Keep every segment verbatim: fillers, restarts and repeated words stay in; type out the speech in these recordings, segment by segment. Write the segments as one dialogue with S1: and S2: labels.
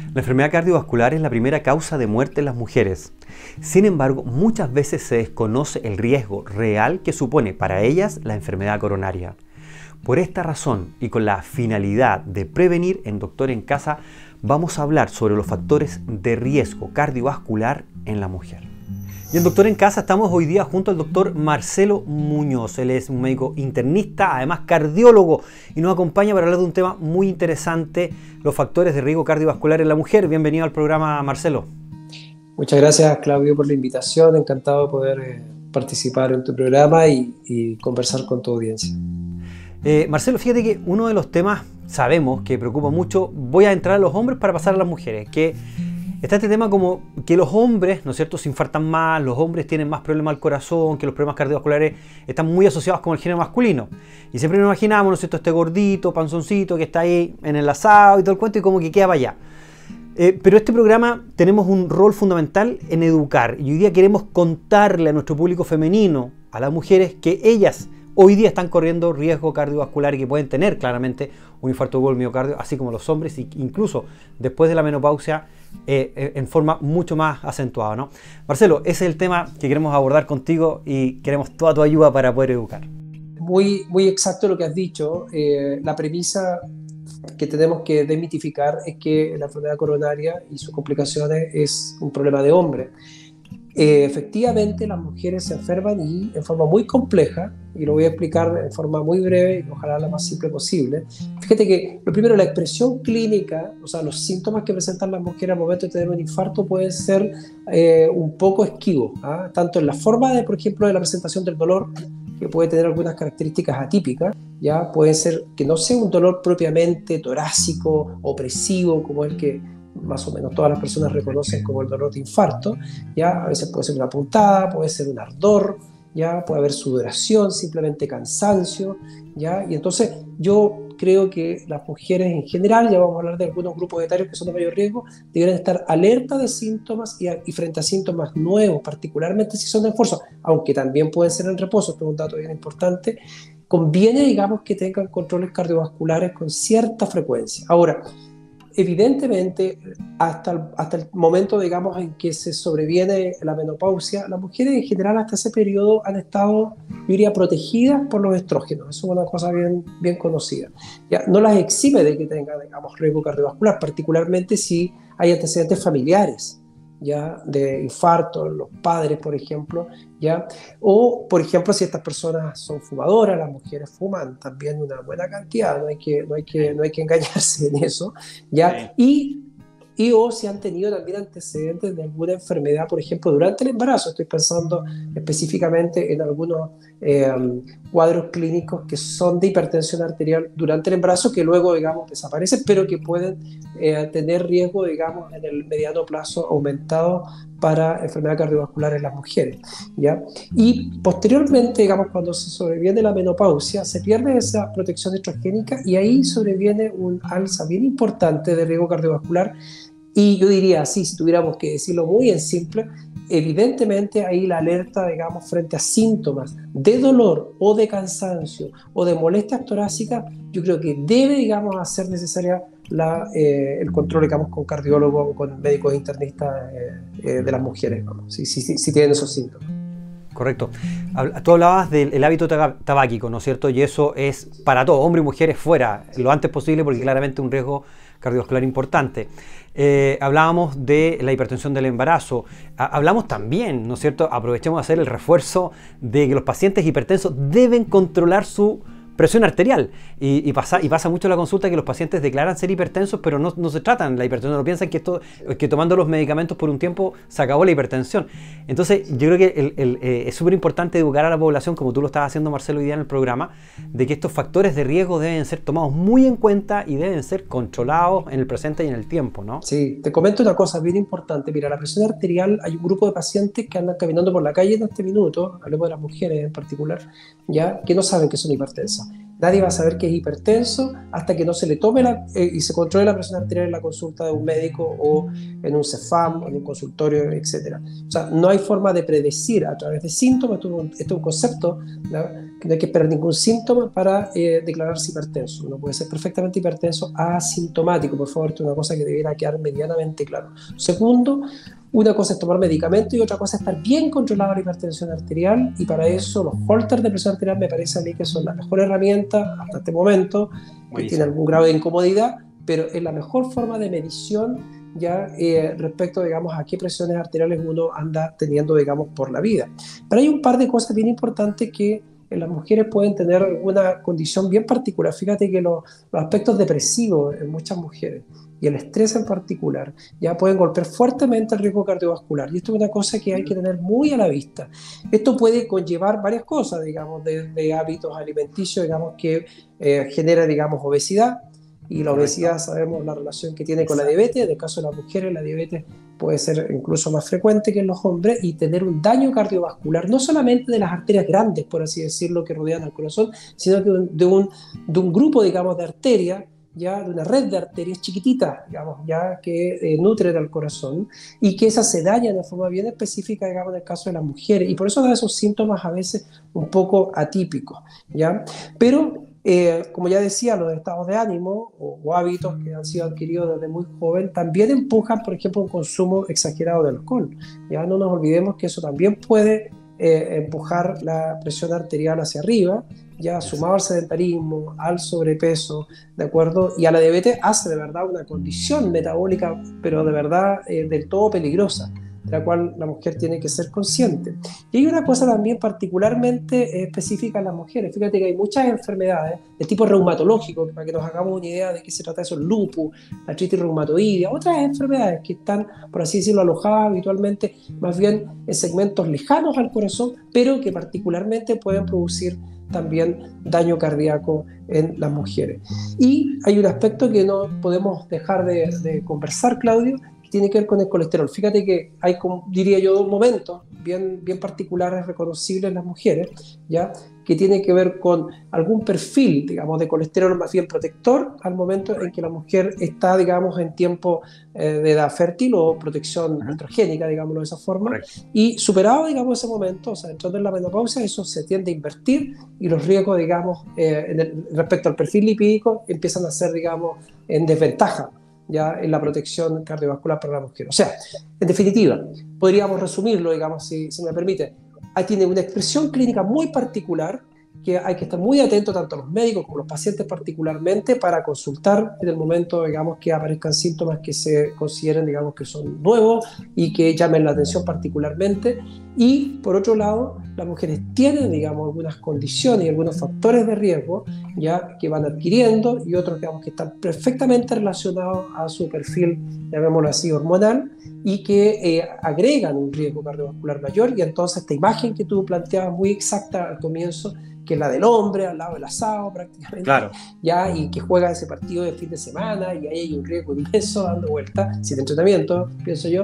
S1: La enfermedad cardiovascular es la primera causa de muerte en las mujeres. Sin embargo, muchas veces se desconoce el riesgo real que supone para ellas la enfermedad coronaria. Por esta razón y con la finalidad de prevenir en Doctor en Casa, vamos a hablar sobre los factores de riesgo cardiovascular en la mujer. Y en Doctor en Casa estamos hoy día junto al doctor Marcelo Muñoz. Él es un médico internista, además cardiólogo, y nos acompaña para hablar de un tema muy interesante, los factores de riesgo cardiovascular en la mujer. Bienvenido al programa, Marcelo.
S2: Muchas gracias, Claudio, por la invitación. Encantado de poder eh, participar en tu programa y, y conversar con tu audiencia.
S1: Eh, Marcelo, fíjate que uno de los temas, sabemos, que preocupa mucho, voy a entrar a los hombres para pasar a las mujeres, que está este tema como que los hombres, ¿no es cierto?, se infartan más, los hombres tienen más problemas al corazón, que los problemas cardiovasculares están muy asociados con el género masculino. Y siempre nos imaginamos, ¿no es cierto?, este gordito, panzoncito que está ahí en el asado y todo el cuento y como que queda para allá. Eh, pero este programa tenemos un rol fundamental en educar y hoy día queremos contarle a nuestro público femenino, a las mujeres, que ellas hoy día están corriendo riesgo cardiovascular y que pueden tener claramente un infarto agudo del miocardio, así como los hombres, e incluso después de la menopausia eh, en forma mucho más acentuada, ¿no? Marcelo, ese es el tema que queremos abordar contigo y queremos toda tu ayuda para poder educar.
S2: Muy, muy exacto lo que has dicho. Eh, la premisa que tenemos que desmitificar es que la enfermedad coronaria y sus complicaciones es un problema de hombre. Eh, efectivamente, las mujeres se enferman y en forma muy compleja, y lo voy a explicar en forma muy breve y ojalá la más simple posible. Fíjate que lo primero, la expresión clínica, o sea, los síntomas que presentan las mujeres al momento de tener un infarto pueden ser eh, un poco esquivos, ¿ah? Tanto en la forma, de, por ejemplo, de la presentación del dolor, que puede tener algunas características atípicas, ya puede ser que no sea un dolor propiamente torácico, opresivo, como el que más o menos todas las personas reconocen como el dolor de infarto, ya a veces puede ser una puntada, puede ser un ardor, ya puede haber sudoración, simplemente cansancio, ya, y entonces yo creo que las mujeres en general, ya vamos a hablar de algunos grupos etarios que son de mayor riesgo, deberían estar alerta de síntomas y, a, y frente a síntomas nuevos, particularmente si son de esfuerzo, aunque también pueden ser en reposo, esto es un dato bien importante. Conviene, digamos, que tengan controles cardiovasculares con cierta frecuencia. Ahora, evidentemente, hasta el, hasta el momento, digamos, en que se sobreviene la menopausia, las mujeres en general hasta ese periodo han estado, yo diría, protegidas por los estrógenos. Eso es una cosa bien, bien conocida. Ya, no las exime de que tengan, digamos, riesgo cardiovascular, particularmente si hay antecedentes familiares, ya, de infarto, los padres, por ejemplo, ya, o, por ejemplo, si estas personas son fumadoras, las mujeres fuman también una buena cantidad, no hay que, no hay que, no hay que engañarse en eso, ya, y, y o si han tenido también antecedentes de alguna enfermedad, por ejemplo, durante el embarazo. Estoy pensando específicamente en algunos eh, cuadros clínicos que son de hipertensión arterial durante el embarazo, que luego, digamos, desaparecen, pero que pueden eh, tener riesgo, digamos, en el mediano plazo aumentado para enfermedad cardiovascular en las mujeres, ¿ya? Y posteriormente, digamos, cuando se sobreviene la menopausia, se pierde esa protección estrogénica y ahí sobreviene un alza bien importante de riesgo cardiovascular. Y yo diría así, si tuviéramos que decirlo muy en simple, evidentemente ahí la alerta, digamos, frente a síntomas de dolor o de cansancio o de molestias torácicas, yo creo que debe, digamos, hacer necesaria la, eh, el control, digamos, con cardiólogos o con médicos internistas eh, eh, de las mujeres, vamos, si, si, si, si tienen esos síntomas.
S1: Correcto. Tú hablabas del hábito tabáquico, ¿no es cierto? Y eso es para todos, hombres y mujeres, fuera lo antes posible, porque claramente es un riesgo cardiovascular importante. Eh, hablábamos de la hipertensión del embarazo. Ha, hablamos también, ¿no es cierto? Aprovechemos de hacer el refuerzo de que los pacientes hipertensos deben controlar su presión arterial. Y, y, pasa, y pasa mucho en la consulta que los pacientes declaran ser hipertensos, pero no, no se tratan la hipertensión, no piensan que, esto, que tomando los medicamentos por un tiempo se acabó la hipertensión. Entonces, yo creo que el, el, eh, es súper importante educar a la población, como tú lo estás haciendo, Marcelo, hoy día en el programa, de que estos factores de riesgo deben ser tomados muy en cuenta y deben ser controlados en el presente y en el tiempo, ¿no?
S2: Sí, te comento una cosa bien importante. Mira, la presión arterial, hay un grupo de pacientes que andan caminando por la calle en este minuto, hablemos de las mujeres en particular, ya, que no saben que son hipertensas. Nadie va a saber que es hipertenso hasta que no se le tome la, eh, y se controle la presión arterial en la consulta de un médico o en un CEFAM, en un consultorio, etcétera. O sea, no hay forma de predecir a través de síntomas. Esto es un, esto es un concepto, ¿no?, que no hay que esperar ningún síntoma para eh, declararse hipertenso. Uno puede ser perfectamente hipertenso asintomático, por favor, esto es una cosa que debiera quedar medianamente claro. Segundo, una cosa es tomar medicamentos y otra cosa es estar bien controlada la hipertensión arterial, y para eso los holters de presión arterial me parece a mí que son la mejor herramienta hasta este momento, que tiene algún grado de incomodidad, pero es la mejor forma de medición ya eh, respecto, digamos, a qué presiones arteriales uno anda teniendo, digamos, por la vida. Pero hay un par de cosas bien importantes que en las mujeres pueden tener una condición bien particular. Fíjate que los, los aspectos depresivos en muchas mujeres y el estrés en particular ya pueden golpear fuertemente el riesgo cardiovascular, y esto es una cosa que hay que tener muy a la vista. Esto puede conllevar varias cosas, digamos, desde hábitos alimenticios, digamos, que eh, genera, digamos, obesidad. Y la obesidad, sabemos la relación que tiene con la diabetes. En el caso de las mujeres, la diabetes puede ser incluso más frecuente que en los hombres y tener un daño cardiovascular, no solamente de las arterias grandes, por así decirlo, que rodean al corazón, sino que de un, de un grupo, digamos, de arterias, ya de una red de arterias chiquititas, digamos, ya que eh, nutren al corazón, y que esas se dañan de forma bien específica, digamos, en el caso de las mujeres, y por eso da esos síntomas a veces un poco atípicos, ¿ya? Pero Eh, como ya decía, los estados de ánimo o, o hábitos que han sido adquiridos desde muy joven también empujan, por ejemplo, un consumo exagerado de alcohol. Ya no nos olvidemos que eso también puede eh, empujar la presión arterial hacia arriba, ya sumado al sedentarismo, al sobrepeso, ¿de acuerdo? Y a la diabetes hace de verdad una condición metabólica, pero de verdad eh, del todo peligrosa, de la cual la mujer tiene que ser consciente. Y hay una cosa también particularmente específica en las mujeres. Fíjate que hay muchas enfermedades de tipo reumatológico, para que nos hagamos una idea de qué se trata eso: el lupus, la artritis reumatoidea, otras enfermedades que están, por así decirlo, alojadas habitualmente más bien en segmentos lejanos al corazón, pero que particularmente pueden producir también daño cardíaco en las mujeres. Y hay un aspecto que no podemos dejar de, de conversar, Claudio, tiene que ver con el colesterol. Fíjate que hay, como diría yo, dos momentos bien, bien particulares, reconocibles en las mujeres, ¿ya? Que tiene que ver con algún perfil, digamos, de colesterol más bien protector al momento en que la mujer está, digamos, en tiempo eh, de edad fértil o protección androgénica, digámoslo de esa forma. Correcto. Y superado, digamos, ese momento, o sea, entrando en la menopausia, eso se tiende a invertir y los riesgos, digamos, eh, en el, respecto al perfil lipídico empiezan a ser, digamos, en desventaja ya en la protección cardiovascular para la mujer. O sea, en definitiva, podríamos resumirlo, digamos, si, si me permite. Ahí tiene una expresión clínica muy particular que hay que estar muy atento, tanto los médicos como los pacientes particularmente, para consultar en el momento, digamos, que aparezcan síntomas que se consideren, digamos, que son nuevos y que llamen la atención particularmente. Y, por otro lado, las mujeres tienen, digamos, algunas condiciones y algunos factores de riesgo ya que van adquiriendo, y otros, digamos, que están perfectamente relacionados a su perfil, llamémoslo así, hormonal, y que eh, agregan un riesgo cardiovascular mayor. Y entonces esta imagen que tú planteabas muy exacta al comienzo, que es la del hombre al lado del asado prácticamente, claro, ya, y que juega ese partido de fin de semana, y ahí hay un riesgo inmenso dando vueltas, sin entrenamiento, pienso yo.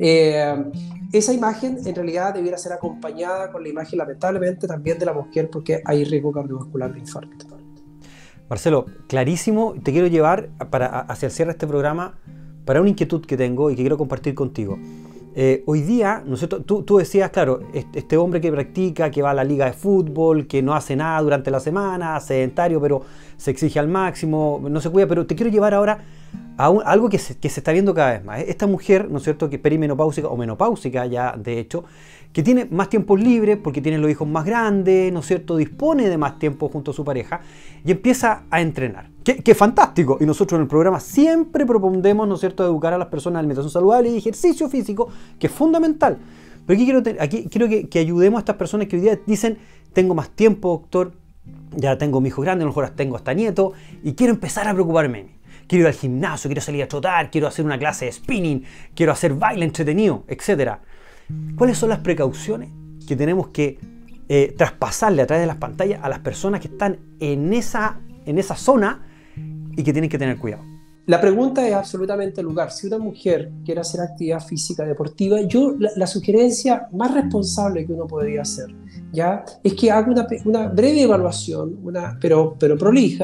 S2: Eh, esa imagen en realidad debiera ser acompañada con la imagen, lamentablemente, también de la mujer, porque hay riesgo cardiovascular de infarto.
S1: Marcelo, clarísimo. Te quiero llevar para, hacia el cierre de este programa para una inquietud que tengo y que quiero compartir contigo. Eh, hoy día, ¿no es cierto? Tú, tú decías, claro, este, este hombre que practica, que va a la liga de fútbol, que no hace nada durante la semana, sedentario, pero se exige al máximo, no se cuida, pero te quiero llevar ahora a, un, a algo que se, que se está viendo cada vez más. Esta mujer, ¿no es cierto?, que es perimenopáusica o menopáusica ya, de hecho, que tiene más tiempos libres porque tiene los hijos más grandes, ¿no es cierto?, dispone de más tiempo junto a su pareja y empieza a entrenar. ¡Qué, qué fantástico! Y nosotros en el programa siempre propondemos, ¿no es cierto?, educar a las personas en alimentación saludable y ejercicio físico, que es fundamental. Pero aquí quiero, aquí quiero que, que ayudemos a estas personas que hoy día dicen: tengo más tiempo, doctor, ya tengo mi hijo grande, a lo mejor tengo hasta nieto, y quiero empezar a preocuparme de mí. Quiero ir al gimnasio, quiero salir a trotar, quiero hacer una clase de spinning, quiero hacer baile entretenido, etcétera. ¿Cuáles son las precauciones que tenemos que eh, traspasarle a través de las pantallas a las personas que están en esa, en esa zona y que tienen que tener cuidado?
S2: La pregunta es absolutamente el lugar. Si una mujer quiere hacer actividad física deportiva, yo la, la sugerencia más responsable que uno podría hacer, ¿ya?, es que haga una, una breve evaluación, una, pero, pero prolija,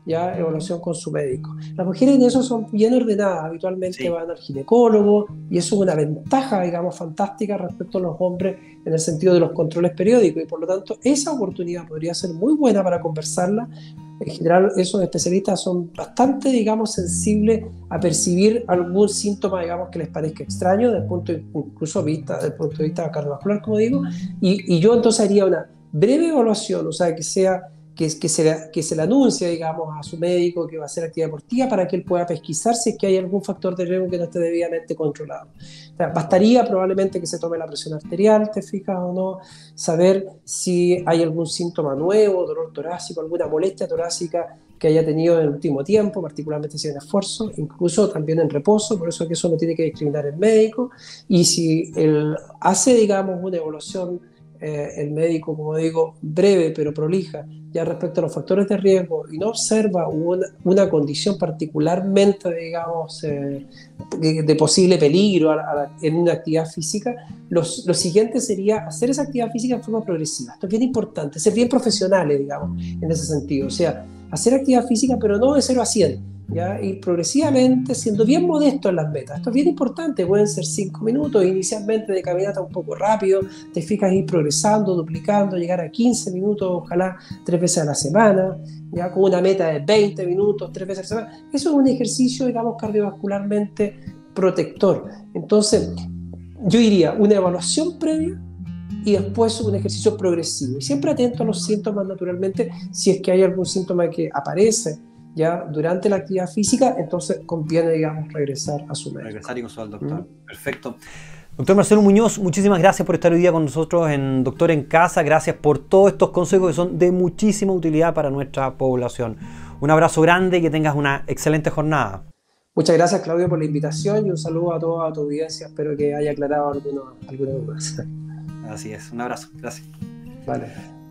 S2: ya evaluación con su médico. Las mujeres en eso son bien ordenadas, habitualmente sí. van al ginecólogo, y eso es una ventaja, digamos, fantástica respecto a los hombres en el sentido de los controles periódicos, y por lo tanto esa oportunidad podría ser muy buena para conversarla. En general esos especialistas son bastante, digamos, sensibles a percibir algún síntoma, digamos, que les parezca extraño desde el punto de, incluso vista, desde el punto de vista cardiovascular, como digo, y, y yo entonces haría una breve evaluación, o sea, que sea Que, que, se le, que se le anuncie, digamos, a su médico que va a hacer actividad deportiva para que él pueda pesquisar si es que hay algún factor de riesgo que no esté debidamente controlado. O sea, bastaría probablemente que se tome la presión arterial, te fijas o no, saber si hay algún síntoma nuevo, dolor torácico, alguna molestia torácica que haya tenido en el último tiempo, particularmente si hay un esfuerzo, incluso también en reposo, por eso que eso lo tiene que discriminar el médico, y si él hace, digamos, una evaluación Eh, el médico, como digo, breve pero prolija, ya respecto a los factores de riesgo, y no observa una, una condición particularmente, digamos, eh, de, de posible peligro a la, a la, en una actividad física, los, lo siguiente sería hacer esa actividad física en forma progresiva. Esto es bien importante, ser bien profesionales, digamos, en ese sentido. O sea, hacer actividad física, pero no de cero a cien. ¿Ya? Ir progresivamente, siendo bien modesto en las metas. Esto es bien importante, pueden ser cinco minutos inicialmente de caminata un poco rápido, te fijas, ir progresando, duplicando, llegar a quince minutos, ojalá tres veces a la semana, ya con una meta de veinte minutos, tres veces a la semana. Eso es un ejercicio, digamos, cardiovascularmente protector. Entonces, yo diría una evaluación previa y después un ejercicio progresivo. Y siempre atento a los síntomas, naturalmente, si es que hay algún síntoma que aparece ya durante la actividad física, entonces conviene, digamos, regresar a su médico.
S1: Regresar y consultar al doctor. ¿Mm? Perfecto. Doctor Marcelo Muñoz, muchísimas gracias por estar hoy día con nosotros en Doctor en Casa. Gracias por todos estos consejos que son de muchísima utilidad para nuestra población. Un abrazo grande y que tengas una excelente jornada.
S2: Muchas gracias, Claudio, por la invitación y un saludo a toda tu audiencia. Espero que haya aclarado algunas dudas.
S1: Así es. Un abrazo. Gracias.
S2: Vale.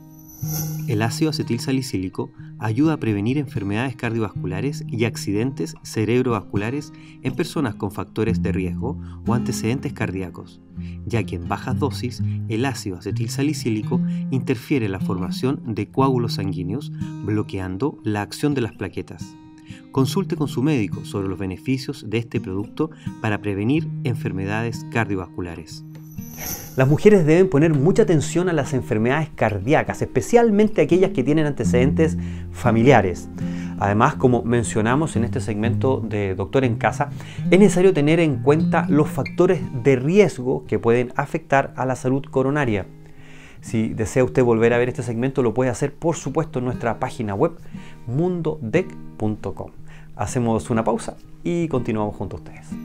S3: El ácido acetilsalicílico ayuda a prevenir enfermedades cardiovasculares y accidentes cerebrovasculares en personas con factores de riesgo o antecedentes cardíacos, ya que en bajas dosis el ácido acetilsalicílico interfiere en la formación de coágulos sanguíneos, bloqueando la acción de las plaquetas. Consulte con su médico sobre los beneficios de este producto para prevenir enfermedades cardiovasculares.
S1: Las mujeres deben poner mucha atención a las enfermedades cardíacas, especialmente aquellas que tienen antecedentes familiares. Además, como mencionamos en este segmento de Doctor en Casa, es necesario tener en cuenta los factores de riesgo que pueden afectar a la salud coronaria. Si desea usted volver a ver este segmento, lo puede hacer, por supuesto, en nuestra página web mundo dec punto com. Hacemos una pausa y continuamos junto a ustedes.